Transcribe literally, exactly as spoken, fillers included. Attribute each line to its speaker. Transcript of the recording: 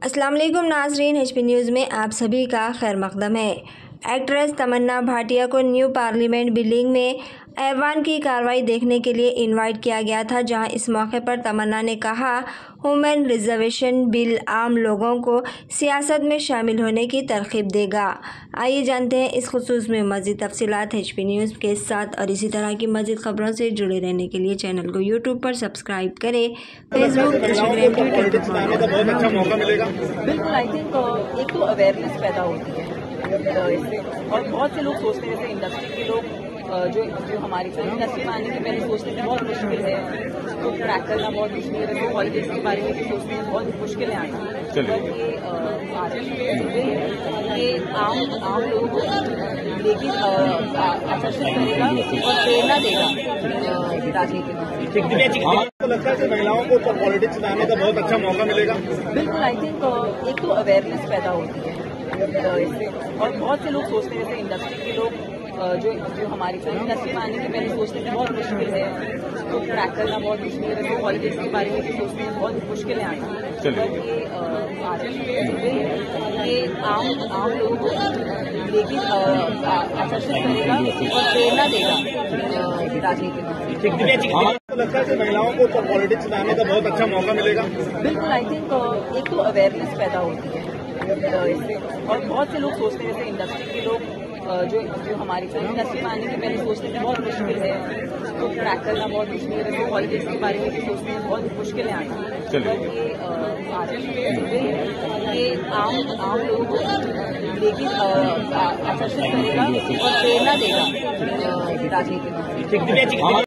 Speaker 1: अस्सलाम वालेकुम नाज़रीन, एच पी न्यूज़ में आप सभी का खैर मकदम है। एक्ट्रेस तमन्ना भाटिया को न्यू पार्लियामेंट बिल्डिंग में ऐवान की कार्रवाई देखने के लिए इनवाइट किया गया था, जहां इस मौके पर तमन्ना ने कहा वुमेन रिजर्वेशन बिल आम लोगों को सियासत में शामिल होने की तरगीब देगा। आइए जानते हैं इस खुसूस में मज़ीद तफसीलात एच पी न्यूज़ के साथ। और इसी तरह की मज़ीद खबरों से जुड़े रहने के लिए चैनल को यूट्यूब पर सब्सक्राइब करें, फेसबुक, इंस्टाग्राम, ट्विटर
Speaker 2: बहुत अच्छा मौका मिलेगा।
Speaker 3: बिल्कुल, आई थिंक एक तो अवेयरनेस पैदा होती है इससे, और बहुत से लोग सोचते हैं, जैसे इंडस्ट्री के लोग जो जो हमारी फिल्म इंडस्ट्री में आने के पहले सोचते हैं बहुत मुश्किल है, उसको क्रैक करना बहुत मुश्किल है, जैसे पॉलिटिक्स के बारे में भी सोचते हैं बहुत मुश्किल है आना। और ये ये आम आम लोगों को लेकिन आकर्षित करेगा और प्रेरणा देगा राजनीति में।
Speaker 2: आपको लगता है कि महिलाओं को पॉलिटिक्स में आने का बहुत अच्छा मौका मिलेगा?
Speaker 3: बिल्कुल, आई थिंक एक तो अवेयरनेस पैदा होती है इससे, और बहुत से लोग सोचते हैं, जैसे इंडस्ट्री के लोग जो जो हमारी फिल्म इंडस्ट्री में आने के पहले सोचते हैं बहुत मुश्किल है, उसको क्रैक करना बहुत मुश्किल है, जैसे पॉलिटिक्स के बारे में भी सोचते हैं बहुत मुश्किल है आना। और ये ये आम आम लोगों को लेकिन आकर्षित करेगा और प्रेरणा देगा राजनीति में।
Speaker 2: आपको लगता है कि महिलाओं को पॉलिटिक्स में आने का बहुत अच्छा मौका मिलेगा?
Speaker 3: बिल्कुल, आई थिंक एक तो अवेयरनेस पैदा होती है इससे, और बहुत से लोग सोचते हैं, जैसे इंडस्ट्री के लोग जो जो हमारी फिल्म इंडस्ट्री में आने के पहले सोचते हैं बहुत मुश्किल है, उसको क्रैक करना बहुत मुश्किल है, जैसे पॉलिटिक्स के बारे में भी सोचते हैं बहुत मुश्किल है आना। और ये ये आम आम लोगों को लेकिन आकर्षित करेगा और प्रेरणा देगा राजनीति में।